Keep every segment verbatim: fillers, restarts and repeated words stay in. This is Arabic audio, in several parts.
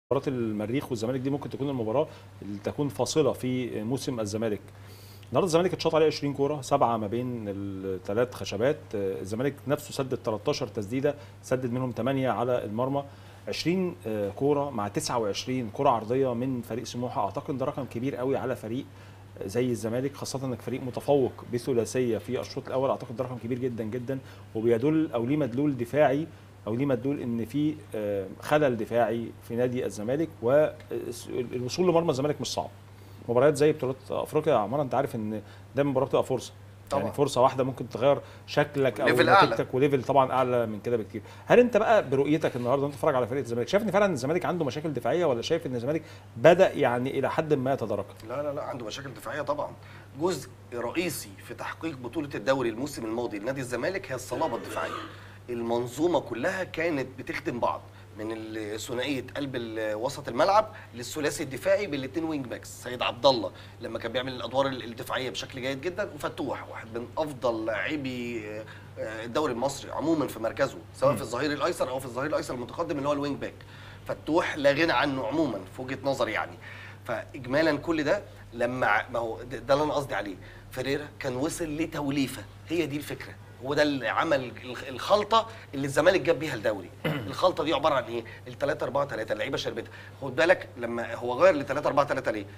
مباراة المريخ والزمالك دي ممكن تكون المباراة اللي تكون فاصلة في موسم الزمالك. النهارده الزمالك اتشاط عليه عشرين كورة، سبعة ما بين الثلاث خشبات، الزمالك نفسه سدد تلتاشر تسديدة، سدد منهم ثمانية على المرمى. عشرين كورة مع تسعة وعشرين كورة عرضية من فريق سموحة، اعتقد ده رقم كبير قوي على فريق زي الزمالك، خاصة انك فريق متفوق بثلاثية في الشوط الاول. اعتقد ده رقم كبير جدا جدا، وبيدل او ليه مدلول دفاعي او ليه مدلول ان في خلل دفاعي في نادي الزمالك، والوصول لمرمى الزمالك مش صعب. مباريات زي بطولات افريقيا يا عمار انت عارف ان دايما مباراه بتبقى فرصه، طبعا. يعني فرصه واحده ممكن تغير شكلك او نتيجتك، وليفل طبعا اعلى من كده بكتير. هل انت بقى برؤيتك النهارده انت تتفرج على فريق الزمالك شايف ان فعلا الزمالك عنده مشاكل دفاعيه، ولا شايف ان الزمالك بدا يعني الى حد ما يتدارك؟ لا لا لا عنده مشاكل دفاعيه طبعا. جزء رئيسي في تحقيق بطوله الدوري الموسم الماضي لنادي الزمالك هي الصلابه الدفاعيه. المنظومه كلها كانت بتخدم بعض، من ثنائيه قلب وسط الملعب للثلاثي الدفاعي بالاثنين وينج باكس. سيد عبد الله لما كان بيعمل الادوار الدفاعيه بشكل جيد جدا، وفتوح واحد من افضل لاعبي الدوري المصري عموما في مركزه، سواء في الظهير الايسر او في الظهير الايسر المتقدم اللي هو الوينج باك. فتوح لا غنى عنه عموما في وجهه نظري يعني. فاجمالا كل ده لما ما هو ده اللي انا قصدي عليه، فيريرا كان وصل لتوليفه، هي دي الفكره. هو ده اللي عمل الخلطه اللي الزمالك جاب بيها الدوري. الخلطه دي عباره عن ايه؟ ال ثلاثة أربعة ثلاثة اللعيبه شربتها. خد بالك لما هو غير ل ثلاثة أربعة ثلاثة ليه؟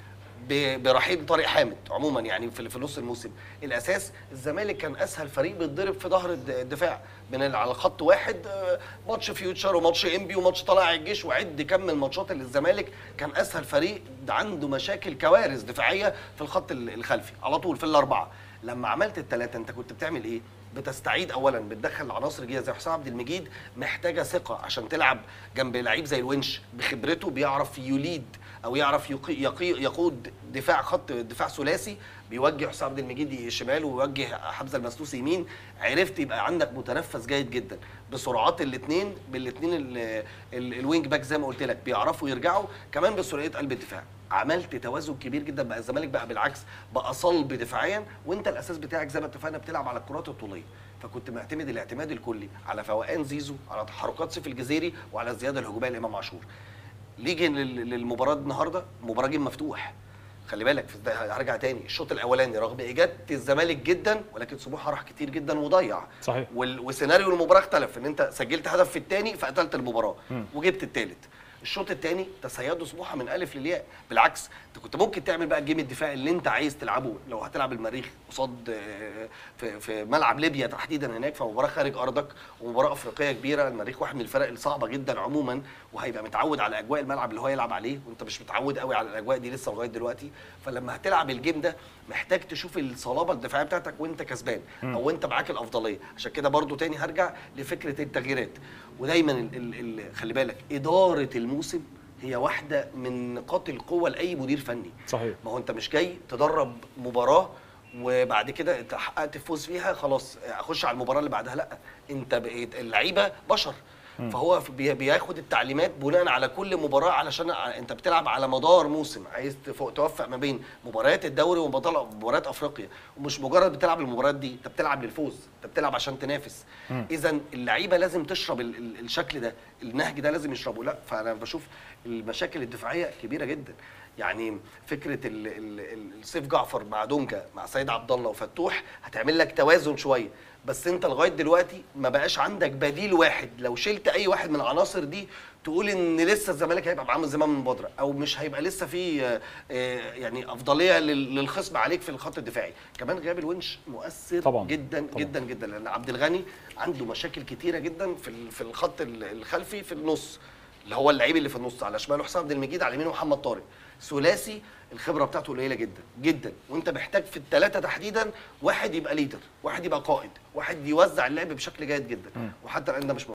برحيل طارق حامد عموما يعني في في نص الموسم. الاساس الزمالك كان اسهل فريق بيتضرب في ظهر الدفاع من على خط واحد، ماتش فيوتشر وماتش انبي وماتش طلائع الجيش، وعد كم الماتشات اللي الزمالك كان اسهل فريق عنده مشاكل كوارث دفاعيه في الخط الخلفي على طول في الاربعه. لما عملت الثلاثه انت كنت بتعمل ايه؟ بتستعيد اولا، بتدخل عناصر جديده زي حسام عبد المجيد، محتاجه ثقه عشان تلعب جنب لعيب زي الونش بخبرته بيعرف يليد او يعرف يقي يقي يقود دفاع خط دفاع ثلاثي، بيوجه حسام عبد المجيد شمال ويوجه حمزه المسلوسي يمين. عرفت يبقى عندك متنفس جيد جدا بسرعات الاثنين بالاثنين الوينج باك زي ما قلت لك، بيعرفوا يرجعوا كمان بسرعه قلب الدفاع. عملت توازن كبير جدا، بقى الزمالك بقى بالعكس بقى صلب دفاعيا، وانت الاساس بتاعك زي ما اتفقنا بتلعب على الكرات الطوليه. فكنت معتمد الاعتماد الكلي على فوقان زيزو، على تحركات سيف الجزيري، وعلى الزياده الهجوميه لامام عاشور. نيجي للمباراه النهارده، مباراه جيم مفتوح. خلي بالك هرجع تاني، الشوط الاولاني رغم اجاده الزمالك جدا، ولكن سموحه راح كتير جدا وضيع. صحيح. وسيناريو المباراه اختلف، ان انت سجلت هدف في الثاني فقتلت المباراه م. وجبت الثالث. الشوط الثاني تسيدوا سموحه من الف للياء، بالعكس انت كنت ممكن تعمل بقى الجيم الدفاعي اللي انت عايز تلعبه لو هتلعب المريخ قصاد في في ملعب ليبيا تحديدا هناك، فمباراه خارج ارضك ومباراه افريقيه كبيره. المريخ واحد من الفرق الصعبه جدا عموما، وهيبقى متعود على اجواء الملعب اللي هو يلعب عليه، وانت مش متعود قوي على الاجواء دي لسه لغايه دلوقتي. فلما هتلعب الجيم ده محتاج تشوف الصلابه الدفاعيه بتاعتك وانت كسبان او انت معاك الافضليه. عشان كده برضو تاني هرجع لفكره التغييرات، ودايما ال ال ال خلي بالك اداره الموسم هي واحده من نقاط القوه لاي مدير فني. صحيح. ما هو انت مش جاي تدرب مباراه وبعد كده انت حققت فوز فيها خلاص اخش على المباراه اللي بعدها، لا، انت بقيت اللعيبه بشر. م. فهو بياخد التعليمات بناء على كل مباراه، علشان انت بتلعب على مدار موسم، عايز توفق ما بين مباريات الدوري ومباريات افريقيا، ومش مجرد بتلعب المباريات دي، انت بتلعب للفوز، انت بتلعب عشان تنافس. اذا اللعيبه لازم تشرب ال ال الشكل ده، النهج ده لازم يشربه. لا، فانا بشوف المشاكل الدفاعيه كبيره جدا. يعني فكره ال ال ال سيف جعفر مع دونجا مع سيد عبد الله وفتوح هتعمل لك توازن شويه، بس انت لغايه دلوقتي ما بقاش عندك بديل واحد. لو شلت اي واحد من العناصر دي تقول ان لسه الزمالك هيبقى معاه زمام من بدره، او مش هيبقى لسه في يعني افضليه للخصم عليك في الخط الدفاعي. كمان غياب الونش مؤثر طبعا. جدا طبعا. جدا جدا، لان عبد الغني عنده مشاكل كتيره جدا في في الخط الخلفي في النص، اللي هو اللعيب اللي في النص، على شماله حسام عبد المجيد، على يمينه محمد طارق. ثلاثي الخبره بتاعته قليله جدا جدا، وانت محتاج في الثلاثه تحديدا واحد يبقى ليدر، واحد يبقى قائد، واحد يوزع اللعب بشكل جيد جدا، وحتى الان ده مش